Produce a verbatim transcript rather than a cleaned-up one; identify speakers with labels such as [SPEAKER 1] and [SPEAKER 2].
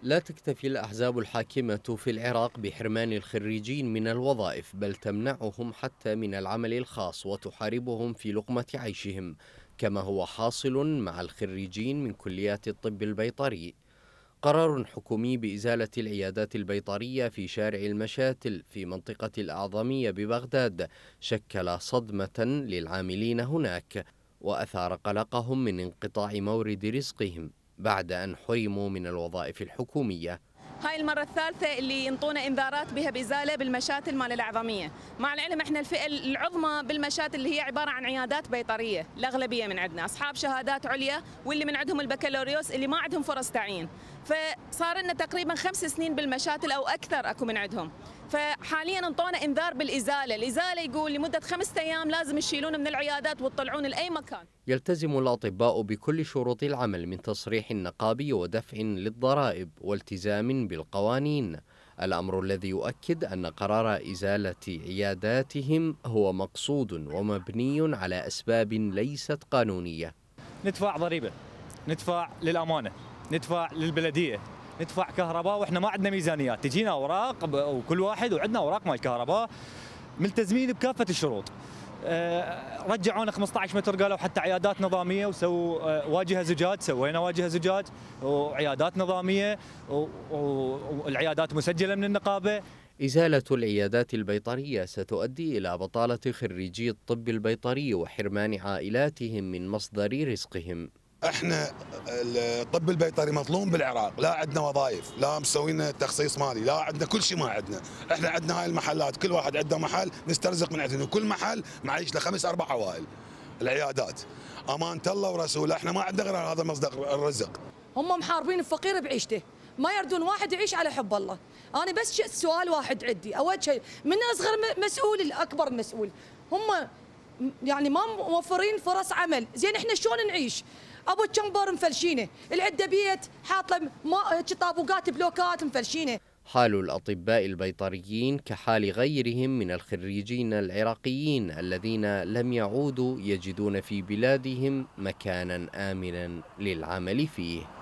[SPEAKER 1] لا تكتفي الأحزاب الحاكمة في العراق بحرمان الخريجين من الوظائف، بل تمنعهم حتى من العمل الخاص وتحاربهم في لقمة عيشهم، كما هو حاصل مع الخريجين من كليات الطب البيطري. قرار حكومي بإزالة العيادات البيطرية في شارع المشاتل في منطقة الأعظمية ببغداد شكل صدمة للعاملين هناك، وأثار قلقهم من انقطاع مورد رزقهم بعد أن حرموا من الوظائف الحكومية.
[SPEAKER 2] هاي المرة الثالثة اللي ينطونا انذارات بها بإزالة بالمشاتل مال الأعظمية، مع العلم احنا الفئة العظمى بالمشاتل اللي هي عبارة عن عيادات بيطرية، الأغلبية من عندنا أصحاب شهادات عليا واللي من عندهم البكالوريوس اللي ما عندهم فرص تعيين، فصار لنا تقريبا خمس سنين بالمشاتل أو أكثر أكو من عندهم. فحاليا انطونا انذار بالإزالة، الإزالة يقول لمدة خمسة أيام لازم تشيلون من العيادات وتطلعون لأي مكان.
[SPEAKER 1] يلتزم الأطباء بكل شروط العمل من تصريح نقابي ودفع للضرائب والتزام بالقوانين، الأمر الذي يؤكد أن قرار إزالة عياداتهم هو مقصود ومبني على أسباب ليست قانونية.
[SPEAKER 3] ندفع ضريبة، ندفع للأمانة، ندفع للبلدية، ندفع كهرباء، واحنا ما عندنا ميزانيات، تجينا اوراق وكل واحد وعندنا اوراق مال كهرباء ملتزمين بكافة الشروط. رجعونا خمسة عشر متر، قالوا حتى عيادات نظاميه وسووا واجهه زجاج، سوينا واجهه زجاج وعيادات نظاميه والعيادات مسجله من النقابه.
[SPEAKER 1] إزالة العيادات البيطرية ستؤدي إلى بطالة خريجي الطب البيطري وحرمان عائلاتهم من مصدر رزقهم.
[SPEAKER 4] احنا الطب البيطري مظلوم بالعراق، لا عندنا وظائف، لا مسوين تخصيص مالي، لا عندنا كل شيء ما عندنا. احنا عندنا هاي المحلات، كل واحد عنده محل نسترزق من عندنا، وكل محل معيش له خمس اربع عوائل. العيادات امانه الله ورسوله، احنا ما عندنا غير هذا مصدر الرزق.
[SPEAKER 5] هم محاربين الفقير بعيشته، ما يردون واحد يعيش على حب الله. انا بس سؤال واحد عندي، اول شيء من اصغر مسؤول لاكبر مسؤول، هم يعني ما موفرين فرص عمل، زين احنا شلون نعيش؟ ابو الشمبر مفلشينه، العده بيت حاط له طابوقات بلوكات مفلشينه.
[SPEAKER 1] حال الأطباء البيطريين كحال غيرهم من الخريجين العراقيين الذين لم يعودوا يجدون في بلادهم مكانا آمنا للعمل فيه.